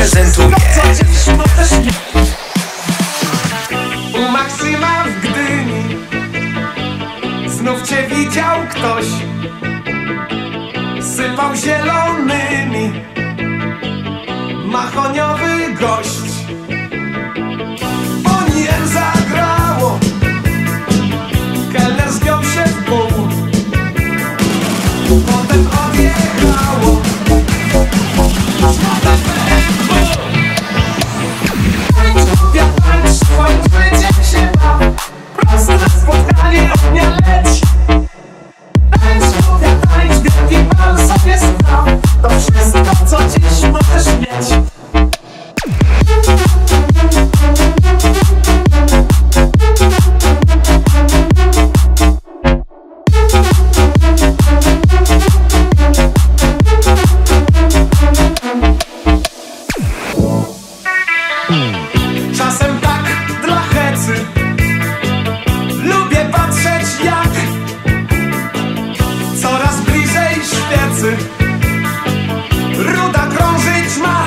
reprezentuję. U Maksyma w Gdyni znów cię widział ktoś, sypał zielonymi, mahoniowy gość. Boniem zagrało, kelner zgiął się w pół, potem odjechało. Tańcz, słońce będzie się bał, prosto na spotkanie ognia leć. Tańcz, wielki bal sobie stał, to wszystko, co dziś możesz mieć. Czasem tak dla hecy lubię patrzeć, jak coraz bliżej świecy ruda krążyć ma.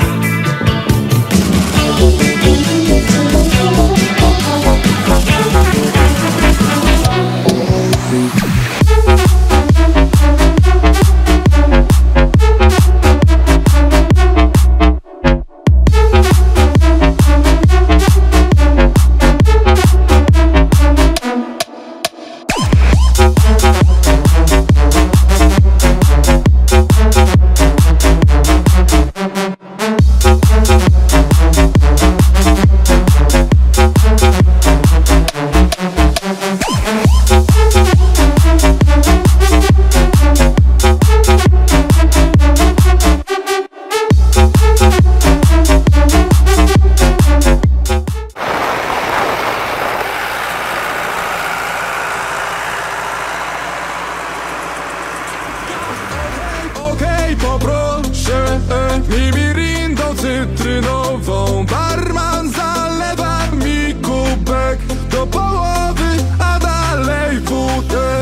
Poproszę mi mirindą cytrynową. Barman zalewa mi kubek do połowy, a dalej wódę.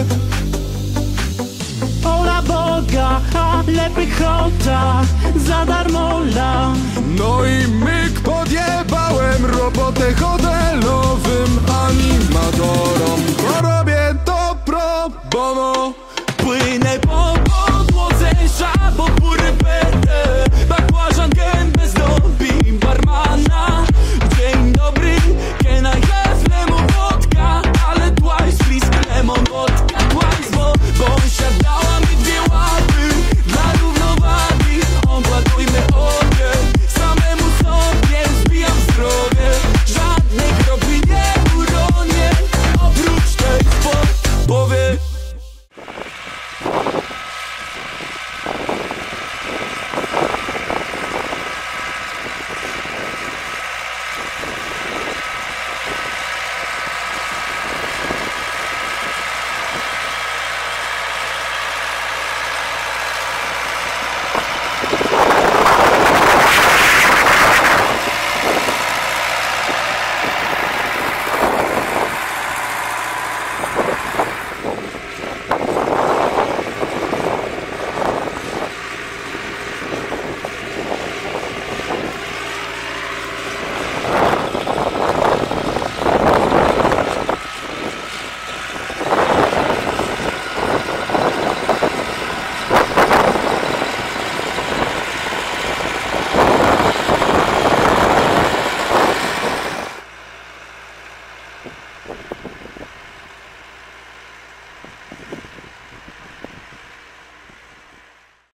Ola Boga, ale pychota, za darmo la. No i myk, podjebałem robotę hotelowym animatorom, bo robię to pro bono. Płynę po podłodze, żabo purpetę, bakłażan gębę zdobi barmana. Dzień dobry, can I have lemon wodka? Ale twice, please, lemon wodka, twice, bo siadała mi dwie łapy dla równowagi. Opłatujmy obie, samemu sobie zbijam zdrowie. Żadnej kropli nie uronię, oprócz tej powie.